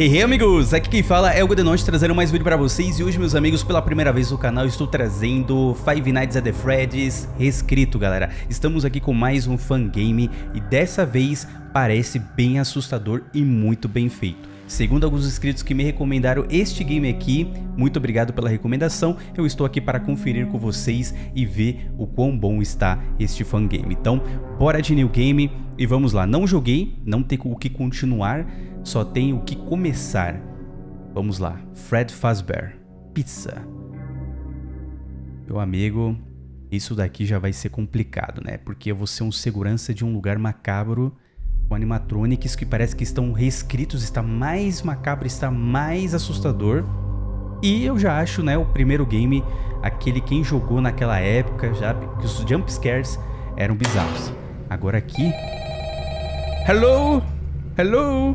Hey amigos, aqui quem fala é o Goodenote trazendo mais vídeo pra vocês. E hoje, meus amigos, pela primeira vez no canal estou trazendo Five Nights at Freddy's reescrito, galera. Estamos aqui com mais um fangame e dessa vez parece bem assustador e muito bem feito. Segundo alguns inscritos que me recomendaram este game aqui, muito obrigado pela recomendação. Eu estou aqui para conferir com vocês e ver o quão bom está este fangame. Então, bora de new game e vamos lá. Não joguei, não tem o que continuar, só tem o que começar. Vamos lá. Fred Fazbear Pizza. Meu amigo, isso daqui já vai ser complicado, né? Porque eu vou ser um segurança de um lugar macabro com animatronics que parece que estão reescritos, está mais macabro, está mais assustador. E eu já acho, né, o primeiro game, aquele quem jogou naquela época, já que os jump scares eram bizarros. Agora aqui... Hello! Hello!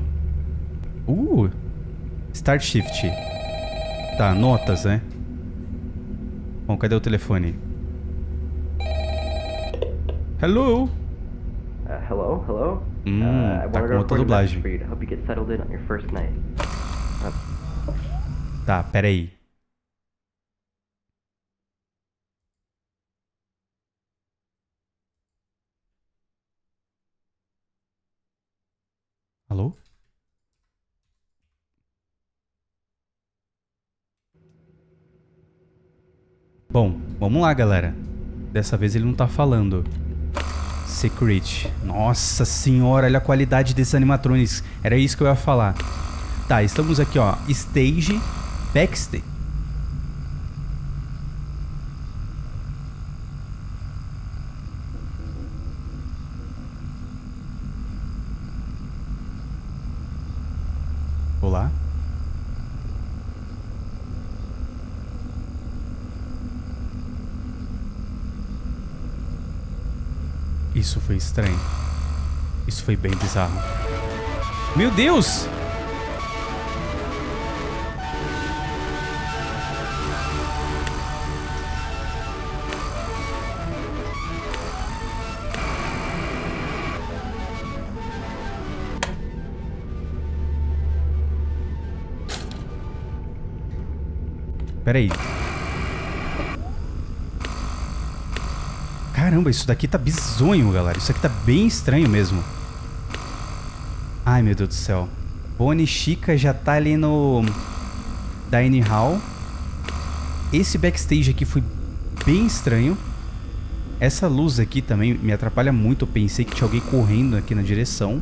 Start Shift. Tá, notas, né? Bom, cadê o telefone? Hello! Hello, hello. Tá com outra dublagem. Tá, pera aí. Alô? Bom, vamos lá, galera. Dessa vez ele não tá falando. Secret. Nossa senhora, olha a qualidade desses animatronics. Era isso que eu ia falar. Tá, estamos aqui, ó. Stage, backstage. Olá. Isso foi estranho. Isso foi bem bizarro. Meu Deus! Pera aí. Caramba, isso daqui tá bizonho, galera. Isso aqui tá bem estranho mesmo. Ai, meu Deus do céu. Bonnie Chica já tá ali no Dining Hall. Esse backstage aqui foi bem estranho. Essa luz aqui também me atrapalha muito. Eu pensei que tinha alguém correndo aqui na direção.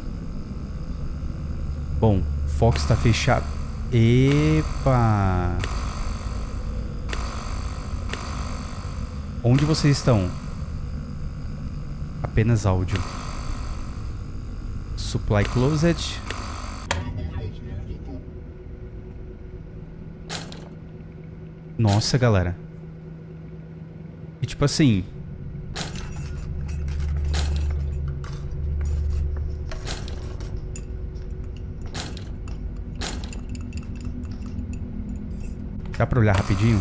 Bom, Fox tá fechado. Epa! Onde vocês estão? Apenas áudio. Supply closet. Nossa, galera. E tipo assim... Dá pra olhar rapidinho?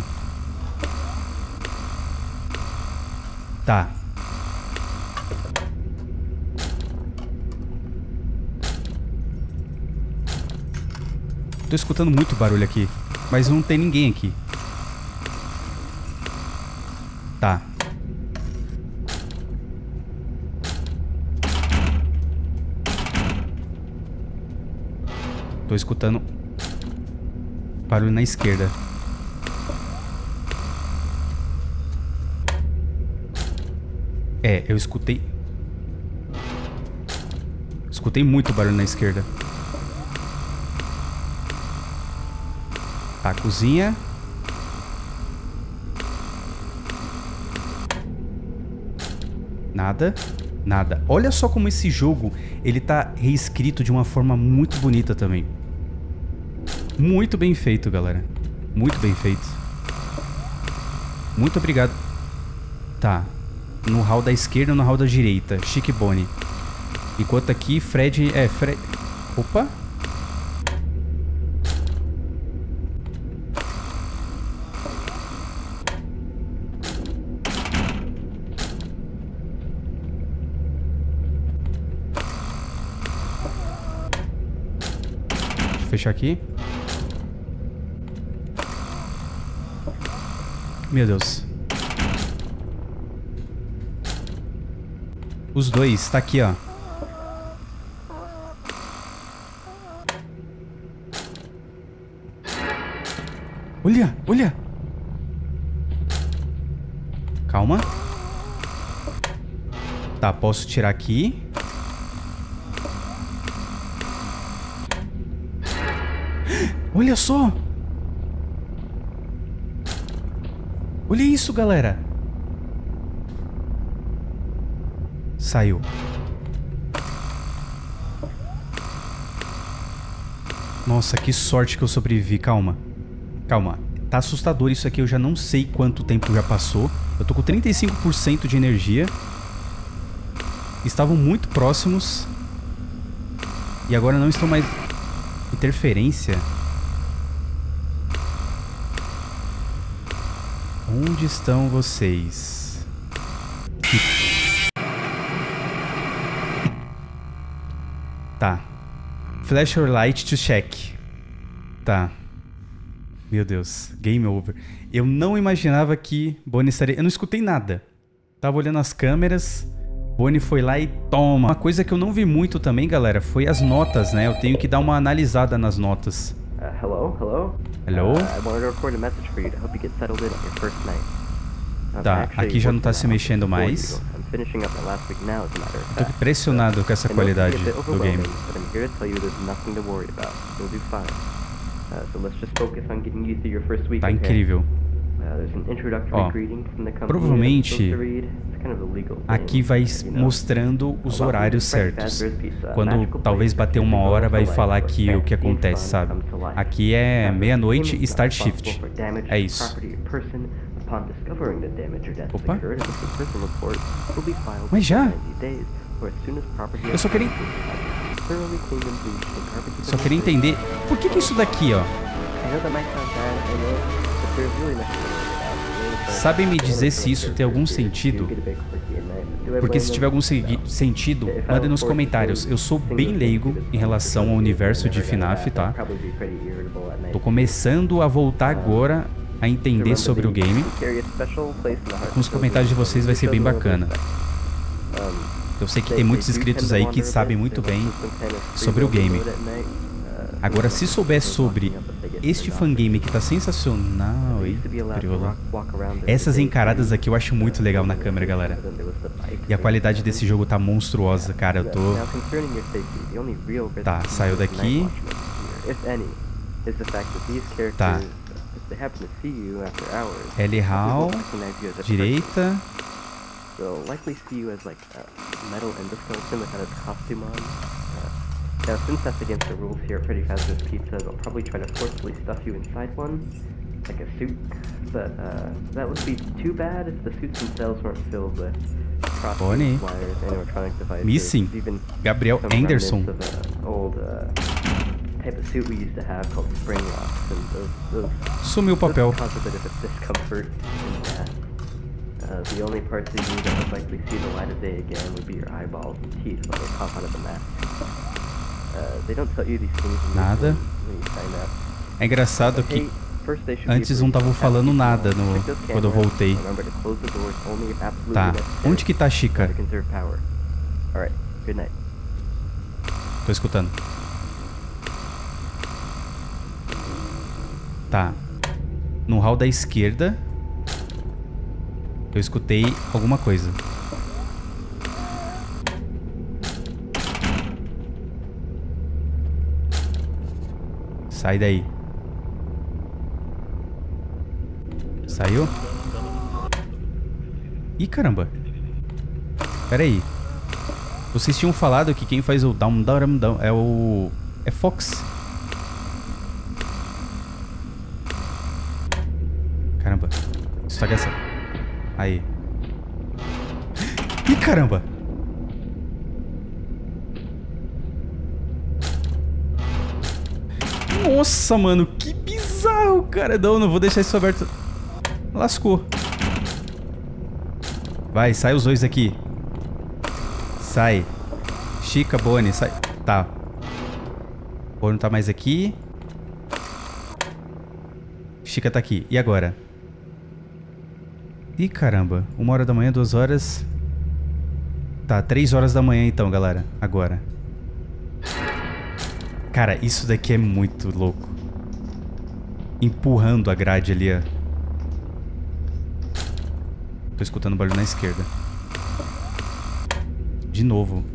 Tá. Tô escutando muito barulho aqui, mas não tem ninguém aqui. Tá. Tô escutando barulho na esquerda. É, eu escutei... Escutei muito barulho na esquerda. Tá, cozinha. Nada. Nada. Olha só como esse jogo, ele tá reescrito de uma forma muito bonita também. Muito bem feito, galera. Muito bem feito. Muito obrigado. Tá. No hall da esquerda ou no hall da direita? Chique Bonnie. Enquanto aqui, Fred... Fred... Opa. Deixa eu fechar aqui. Meu Deus. Os dois, tá aqui, ó. Olha, olha. Calma. Tá, posso tirar aqui. Olha só. Olha isso, galera. Saiu. Nossa, que sorte que eu sobrevivi. Calma. Calma. Tá assustador isso aqui. Eu já não sei quanto tempo já passou. Eu tô com 35% de energia. Estavam muito próximos. E agora não estão mais... Interferência? Onde estão vocês? Tá. Flash your light to check. Tá. Meu Deus. Game over. Eu não imaginava que Bonnie estaria... Eu não escutei nada. Tava olhando as câmeras. Bonnie foi lá e toma. Uma coisa que eu não vi muito também, galera, foi as notas, né? Eu tenho que dar uma analisada nas notas. Hello? Hello? I wanted to record a message for you to help you get settled in on your first night. Tá, aqui já não tá se mexendo mais. Tô impressionado com essa qualidade do game. Tá incrível. Ó, provavelmente aqui vai mostrando os horários certos. Quando talvez bater 1 hora vai falar aqui o que acontece, sabe? Aqui é meia-noite e start shift. É isso. Opa. Mas já? Eu só queria entender por que isso daqui, ó. Sabem me dizer se isso tem algum sentido? Porque se tiver algum sentido, mandem nos comentários. Eu sou bem leigo em relação ao universo de FNAF, tá? Tô começando a voltar agora a entender sobre o game. Com os comentários de vocês vai ser bem bacana. Eu sei que tem muitos inscritos aí que sabem muito bem sobre o game. Agora, se souber sobre este fangame que tá sensacional, hein? Essas encaradas aqui eu acho muito legal na câmera, galera. E a qualidade desse jogo tá monstruosa, cara. Eu tô... Tá, saiu daqui. Tá. L HAL, direita. Now, since that's against the rules here at Freddy Fazbear's Pizza, they'll probably try to forcibly stuff you inside one, like a suit, but that would be too bad if the suits themselves weren't filled with Bonnie. wires, animatronic devices, Missing. even Gabriel some Anderson. remnants of an old type of suit we used to have called spring locks, and those Sumiu o papel. cause a bit of discomfort in that. The only parts of you that would likely see the light of day again would be your eyeballs and teeth when they pop out of the mask. They don't tell you these things Nada. when you sign up. É engraçado que antes não estavam falando nada quando eu voltei. Tá, onde que tá a Chica? Tô escutando. Tá. No hall da esquerda eu escutei alguma coisa. Sai daí. Saiu? Ih, caramba. Pera aí. Vocês tinham falado que quem faz o down é o... É Fox. Caramba. Estraga essa... Aí. Ih, caramba. Nossa, mano, que bizarro, cara. Não vou deixar isso aberto. Lascou. Vai, sai os dois aqui. Sai. Chica, Bonnie, sai. Tá. Bonnie não tá mais aqui. Chica tá aqui. E agora? Ih, caramba. 1 hora da manhã, 2 horas. Tá, 3 horas da manhã então, galera. Agora. Cara, isso daqui é muito louco. Empurrando a grade ali, ó. Tô escutando barulho na esquerda. De novo.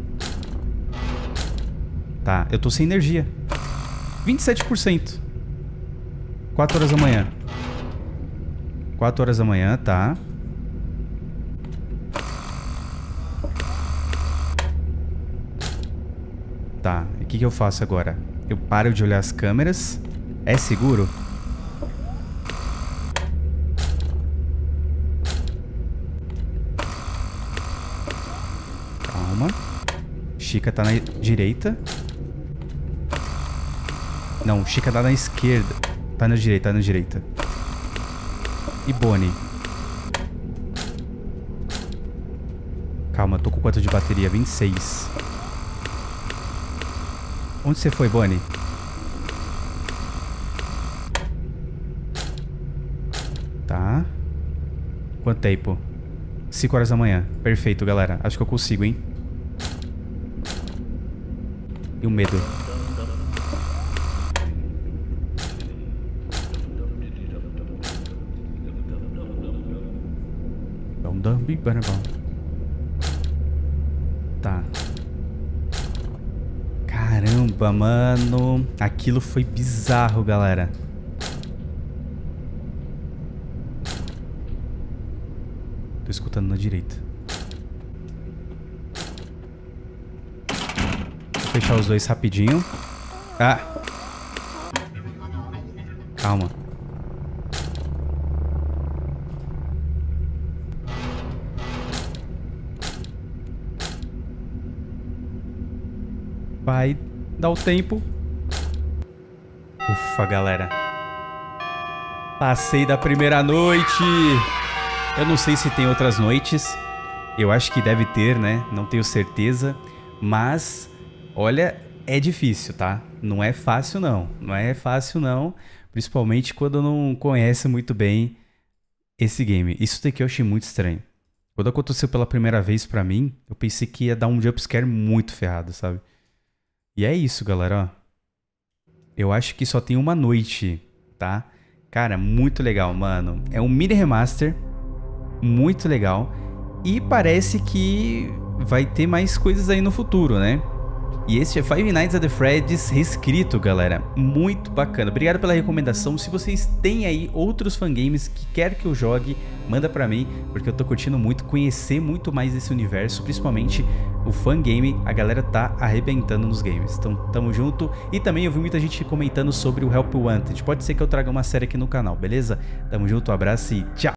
Tá, eu tô sem energia. 27%. 4 horas da manhã. 4 horas da manhã, tá. Tá, e o que eu faço agora? Eu paro de olhar as câmeras. É seguro? Calma. Chica tá na direita. Não, Chica tá na esquerda. Tá na direita, tá na direita. E Bonnie? Calma, tô com quanto de bateria? 26. Onde você foi, Bonnie? Tá. Quanto tempo? 5 horas da manhã. Perfeito, galera. Acho que eu consigo, hein? E o medo? Tá. Caramba, mano. Aquilo foi bizarro, galera. Tô escutando na direita. Vou fechar os dois rapidinho. Ah! Calma. Vai dar o tempo. Ufa, galera. Passei da primeira noite. Eu não sei se tem outras noites. Eu acho que deve ter, né? Não tenho certeza. Mas, olha, é difícil, tá? Não é fácil, não. Não é fácil, não. Principalmente quando não conhece muito bem esse game. Isso daqui eu achei muito estranho. Quando aconteceu pela primeira vez pra mim, eu pensei que ia dar um jumpscare muito ferrado, sabe? E é isso, galera, ó. Eu acho que só tem uma noite, tá? Cara, muito legal, mano. É um mini remaster. Muito legal. E parece que vai ter mais coisas aí no futuro, né? E esse é Five Nights at Freddy's reescrito, galera. Muito bacana. Obrigado pela recomendação. Se vocês têm aí outros fangames que querem que eu jogue, manda pra mim, porque eu tô curtindo muito conhecer muito mais desse universo, principalmente o fangame. A galera tá arrebentando nos games. Então, tamo junto. E também eu vi muita gente comentando sobre o Help Wanted. Pode ser que eu traga uma série aqui no canal, beleza? Tamo junto, um abraço e tchau!